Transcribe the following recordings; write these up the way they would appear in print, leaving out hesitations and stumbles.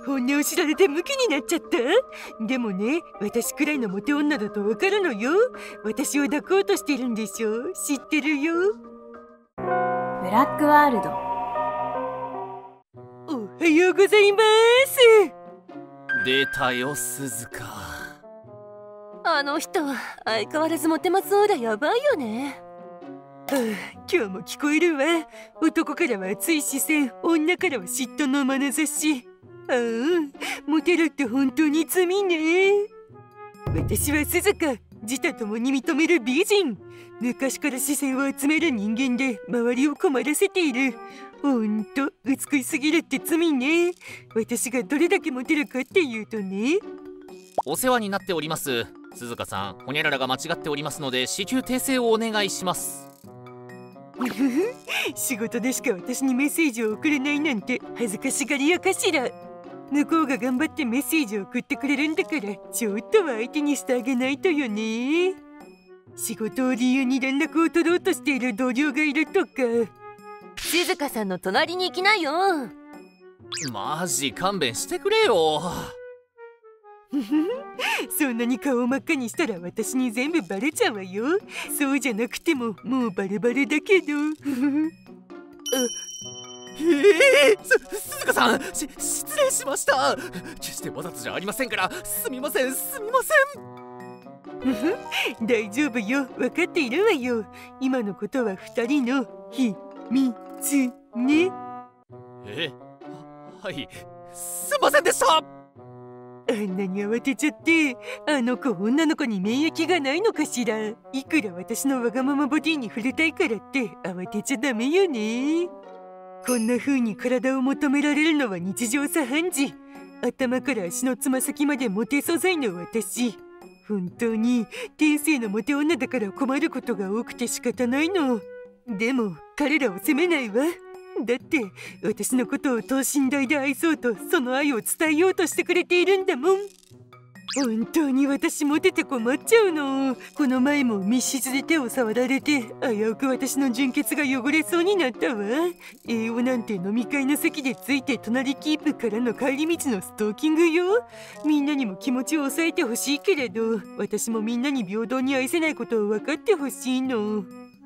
本音を知られてムキになっちゃった。でもね、私くらいのモテ女だとわかるのよ。私を抱こうとしてるんでしょ。知ってるよ。 ブラックワールド。 おはようございます。 出たよ、鈴鹿。 あの人相変わらずモテますそうだ。やばいよね。 今日も聞こえるわ。男からは熱い視線、女からは嫉妬の眼差し。モテるって本当に罪ね。私は鈴鹿、自他ともに認める美人。昔から視線を集める人間で周りを困らせている。ほんと美しすぎるって罪ね。私がどれだけモテるかっていうとね。 お世話になっております。鈴鹿さん、ホニャララが間違っておりますので至急訂正をお願いします。 仕事でしか私にメッセージを送れないなんて恥ずかしがり屋かしら。向こうが頑張ってメッセージを送ってくれるんだから、ちょっとは相手にしてあげないとよね。仕事を理由に連絡を取ろうとしている同僚がいるとか。 静香さんの隣に行きなよ。 マジ勘弁してくれよ。 そんなに顔を真っ赤にしたら私に全部バレちゃうわよ。そうじゃなくてももうバレバレだけど。 鈴鹿さん、失礼しました。決してわざとじゃありませんから、すみません。 大丈夫よ、分かっているわよ。今のことは2人の秘密ね。 はい、すいませんでした。 あんなに慌てちゃって、あの子女の子に免疫がないのかしら。いくら私のわがままボディに触れたいからって慌てちゃダメよね。こんな風に体を求められるのは日常茶飯事。頭から足のつま先までモテ素材の私。本当に天性のモテ女だから困ることが多くて仕方ないの。でも彼らを責めないわ。だって私のことを等身大で愛そうと、その愛を伝えようとしてくれているんだもん。本当に私モテて困っちゃうの。この前も密室で手を触られて危うく私の純潔が汚れそうになったわ。栄養なんて飲み会の席でついて隣キープからの帰り道のストーキングよ。みんなにも気持ちを抑えてほしいけれど、私もみんなに平等に愛せないことを分かってほしいの。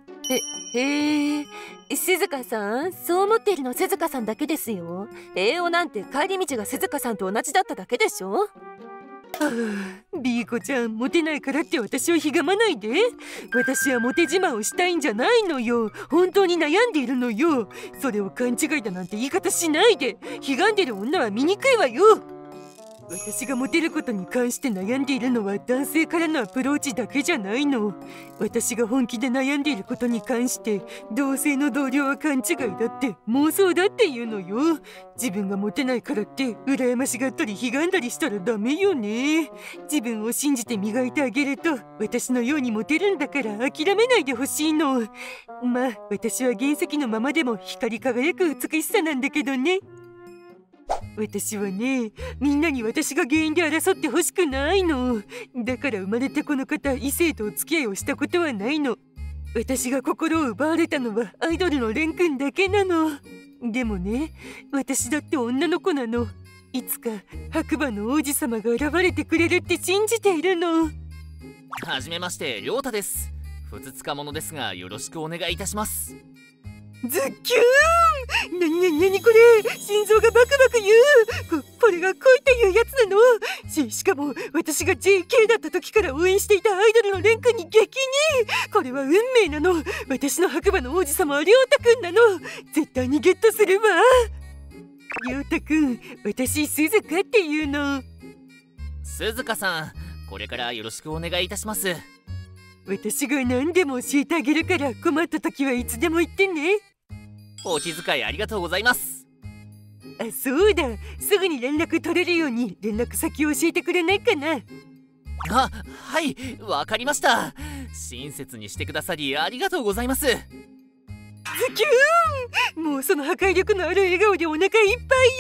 静香さん、そう思っているの静香さんだけですよ。栄養なんて帰り道が静香さんと同じだっただけでしょ。 ビーコちゃん、モテないからって私をひがまないで。私はモテ自慢をしたいんじゃないのよ。本当に悩んでいるのよ。それを勘違いだなんて言い方しないで。ひがんでる女は醜いわよ。私がモテることに関して悩んでいるのは男性からのアプローチだけじゃないの。私が本気で悩んでいることに関して同性の同僚は勘違いだって妄想だって言うのよ。自分がモテないからって羨ましがったりひがんだりしたらダメよね。自分を信じて磨いてあげると私のようにモテるんだから諦めないでほしいの。まあ私は原石のままでも光り輝く美しさなんだけどね。私はね、みんなに私が原因で争ってほしくないの。だから生まれてこの方、異性とお付き合いをしたことはないの。私が心を奪われたのはアイドルのレン君だけなの。でもね、私だって女の子なの。いつか白馬の王子様が現れてくれるって信じているの。 はじめまして、亮太です。ふつつか者ですがよろしくお願いいたします。 ズッキューン！なにこれ！心臓がバクバク言う！これが恋っていうやつなの？しかも私が JK だった時から応援していたアイドルのレン君に激似！これは運命なの！私の白馬の王子様は亮太くんなの！絶対にゲットするわ！亮太くん、私鈴鹿っていうの。 鈴鹿さん、これからよろしくお願いいたします。 私が何でも教えてあげるから困った時はいつでも言ってね。 お気遣いありがとうございます。 あ、そうだ。すぐに連絡取れるように連絡先を教えてくれないかな。 あ、はい、わかりました。親切にしてくださりありがとうございます。ズキューン！もうその破壊力のある笑顔でお腹いっぱい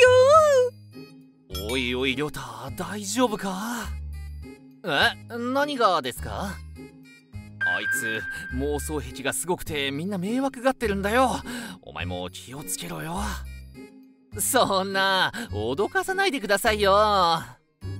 よ。 おいおい亮太、大丈夫か？何がですか？あいつ妄想癖がすごくてみんな迷惑がってるんだよ。お前も気をつけろよ。 そんな脅かさないでくださいよ。あ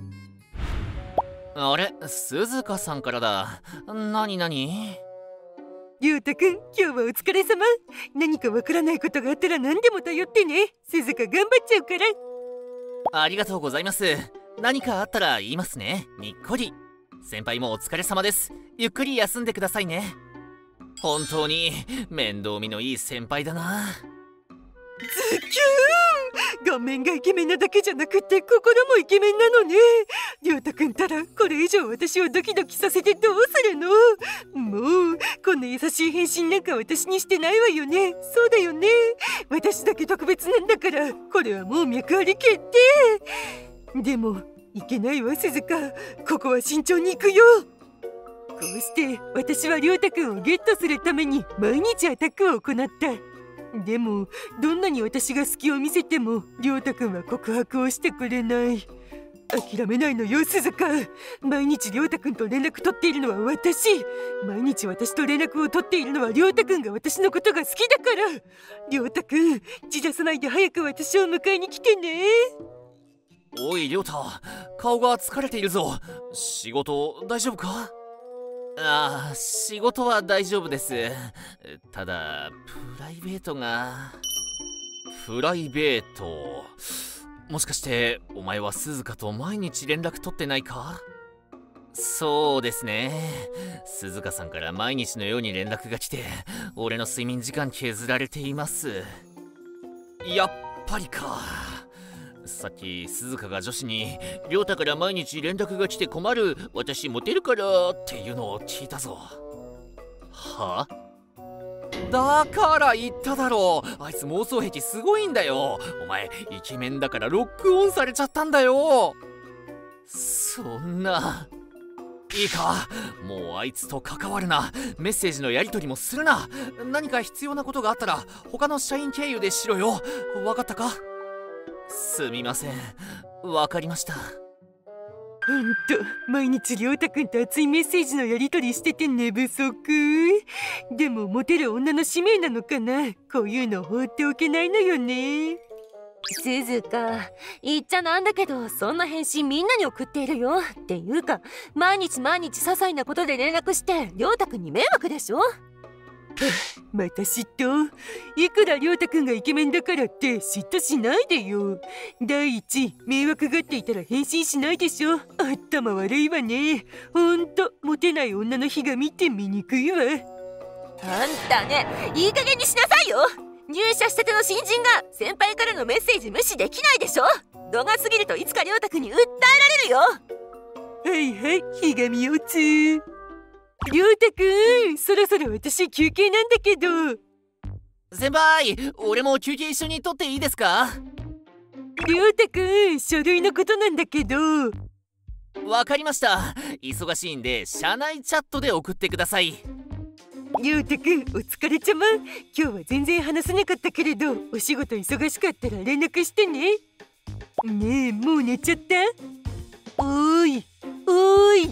れ、鈴鹿さんからだ。なになに？ りょうたくん、今日はお疲れ様。何かわからないことがあったら何でも頼ってね。鈴鹿頑張っちゃうから。 ありがとうございます。何かあったら言いますね。にっこり。先輩もお疲れ様です。ゆっくり休んでくださいね。本当に面倒見のいい先輩だな。 ズキューン！顔面がイケメンなだけじゃなくて心もイケメンなのね。りょうたくんたらこれ以上私をドキドキさせてどうするの？もうこんな優しい返信なんか私にしてないわよね。そうだよね。私だけ特別なんだから、これはもう脈あり決定。でもいけないわ鈴鹿、ここは慎重に行くよ。こうして私はりょうたくんをゲットするために毎日アタックを行った。でもどんなに私が隙を見せてもりょうたくんは告白をしてくれない。諦めないのよ鈴鹿。毎日りょうたくんと連絡取っているのは私。毎日私と連絡を取っているのはりょうたくんが私のことが好きだから。りょうたくん、じらさないで早く私を迎えに来てね。 おいりょうた、顔が疲れているぞ。仕事大丈夫か？ああ、仕事は大丈夫です。ただプライベートが。プライベート、もしかしてお前は鈴鹿と毎日連絡取ってないか？そうですね、鈴鹿さんから毎日のように連絡が来て俺の睡眠時間削られています。やっぱりか。さっき鈴鹿が女子に「亮太から毎日連絡が来て困る、私モテるから」っていうのを聞いたぞ。は？だから言っただろう、あいつ妄想癖すごいんだよ。お前イケメンだからロックオンされちゃったんだよ。そんな。いいか、もうあいつと関わるな。メッセージのやり取りもするな。何か必要なことがあったら他の社員経由でしろよ。わかったか？すみません、わかりました。ほんと毎日りょうたくんと熱いメッセージのやり取りしてて寝不足。でもモテる女の使命なのかな。こういうの放っておけないのよね。 鈴鹿、言っちゃなんだけどそんな返信みんなに送っているよ。っていうか毎日些細なことで連絡してりょうたくんに迷惑でしょ。 また嫉妬？いくらりょうたくんがイケメンだからって嫉妬しないでよ。第一、迷惑がっていたら返信しないでしょ。頭悪いわね。ほんとモテない女の日が見て醜いわ。 あんたね、いい加減にしなさいよ。入社したての新人が先輩からのメッセージ無視できないでしょ。度が過ぎるといつかりょうたくんに訴えられるよ。 はいはい、ひがみおつ。りょうたくん、そろそろ私休憩なんだけど。 先輩、俺も休憩一緒に取っていいですか？ りょうたくん、書類のことなんだけど。 わかりました。忙しいんで社内チャットで送ってください。 りょうたくん、お疲れちゃま。今日は全然話せなかったけれど、お仕事忙しかったら連絡してね。ねえ、もう寝ちゃった？おーいおーい。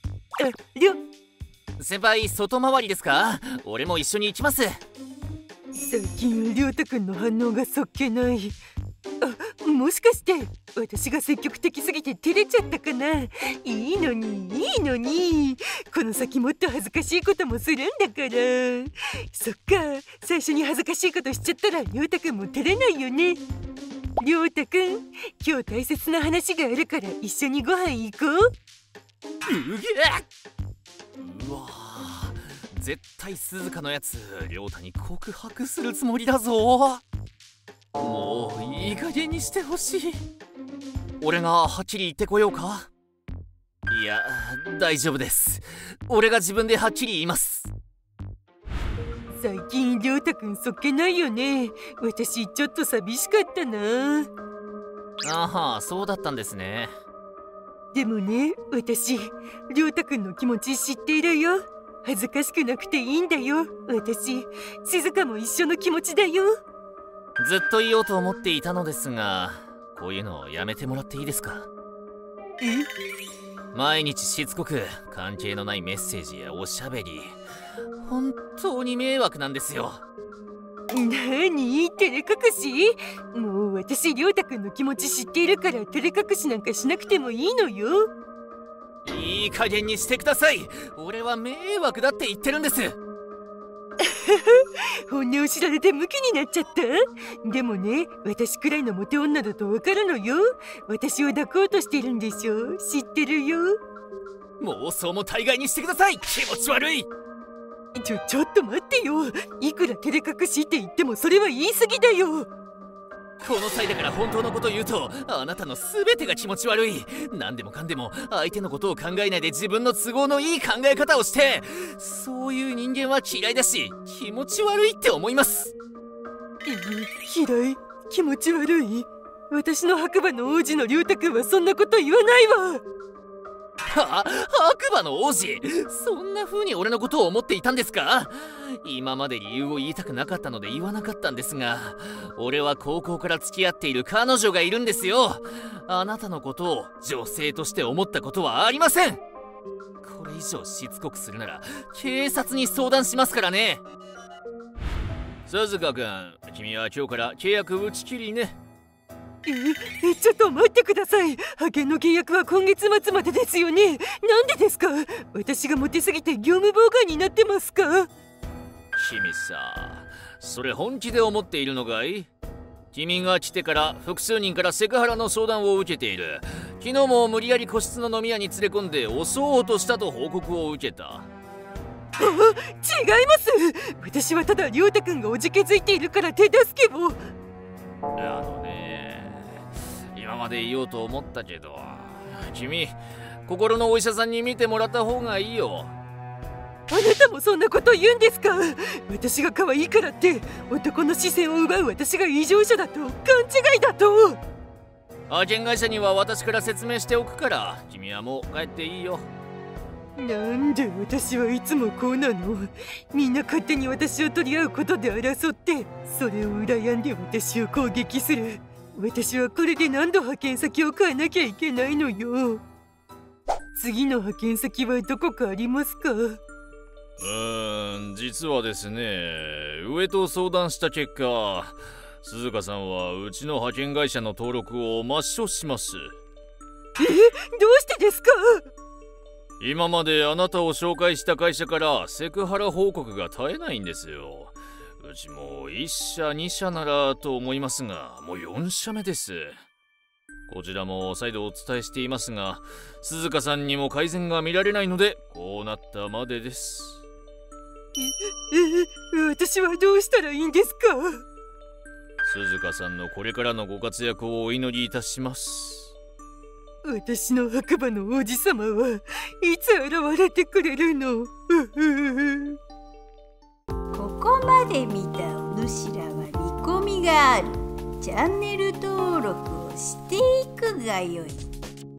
先輩、外回りですか？俺も一緒に行きます。 最近はりょうたくんの反応がそっけない。もしかして私が積極的すぎて照れちゃったかな。いいのにこの先もっと恥ずかしいこともするんだから。そっか、最初に恥ずかしいことしちゃったらりょうたくんも照れないよね。りょうたくん、今日大切な話があるから一緒にご飯行こう。 うわー、絶対鈴鹿のやつ亮太に告白するつもりだぞ。もういい加減にしてほしい。俺がはっきり言ってこようか？いや、大丈夫です。俺が自分ではっきり言います。 最近りょうたくんそっけないよね。私ちょっと寂しかったな。 あは、そうだったんですね。 でもね、私りょうたくんの気持ち知っているよ。恥ずかしくなくていいんだよ。私静香も一緒の気持ちだよ。 ずっと言おうと思っていたのですが、こういうのやめてもらっていいですか？毎日しつこく関係のないメッセージやおしゃべり、本当に迷惑なんですよ。 なに照れ隠し？もう私亮太くんの気持ち知っているから照れ隠しなんかしなくてもいいのよ。 いい加減にしてください。俺は迷惑だって言ってるんです。 本音を知られてムキになっちゃった？でもね、私くらいのモテ女だとわかるのよ。私を抱こうとしてるんでしょ？知ってるよ。 妄想も大概にしてください。気持ち悪い。 ちょっと待ってよ。いくら照れ隠しって言ってもそれは言い過ぎだよ。 この際だから本当のことを言うと、あなたの全てが気持ち悪い。何でもかんでも相手のことを考えないで自分の都合のいい考え方をして、そういう人間は嫌いだし気持ち悪いって思います。 嫌い？気持ち悪い？私の白馬の王子の龍太くんはそんなこと言わないわ。 白馬の王子、そんな風に俺のことを思っていたんですか？今まで理由を言いたくなかったので言わなかったんですが、俺は高校から付き合っている彼女がいるんですよ。あなたのことを女性として思ったことはありません。これ以上しつこくするなら警察に相談しますからね。鈴鹿君、君は今日から契約打ち切りね。 ちょっと待ってください。派遣の契約は今月末までですよね。なんでですか？私がモテすぎて業務妨害になってますか？ 君さ、それ本気で思っているのかい？君が来てから複数人からセクハラの相談を受けている。昨日も無理やり個室の飲み屋に連れ込んで襲おうとしたと報告を受けた。 違います。私はただ亮太くんがおじけづいているから手助けを。 今まで言おうと思ったけど、君、心のお医者さんに見てもらった方がいいよ。 あなたもそんなこと言うんですか？私が可愛いからって男の視線を奪う私が異常者だと？勘違いだと？ 派遣会社には私から説明しておくから、君はもう帰っていいよ。 なんで私はいつもこうなの？みんな勝手に私を取り合うことで争って、それを羨んで私を攻撃する。私はこれで何度派遣先を変えなきゃいけないのよ。次の派遣先はどこかありますか？ 実はですね、上と相談した結果、鈴鹿さんはうちの派遣会社の登録を抹消します。 どうしてですか？ 今まであなたを紹介した会社からセクハラ報告が絶えないんですよ。うちも1社2社ならと思いますが、もう4社目です。こちらも再度お伝えしていますが、鈴鹿さんにも改善が見られないのでこうなったまでです。 私はどうしたらいいんですか？ 鈴鹿さんのこれからのご活躍をお祈りいたします。 私の白馬の王子様はいつ現れてくれるの？ ここまで見たお主らは見込みがある。チャンネル登録をしていくがよい。